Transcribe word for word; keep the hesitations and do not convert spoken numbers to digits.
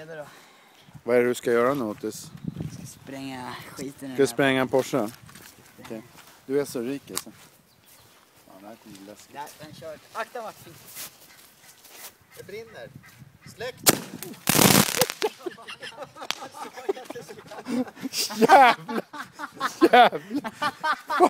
redo då. Vad är det du ska göra nu, Otis? Jag ska spränga skiten. Ska du spränga en Porsche? Okej. Okay. Du är så rik alltså. Ja, det här kommer bli läskigt. Nej, den kört. Akta Martin. Det brinner. Släck! Jävlar! Jävlar!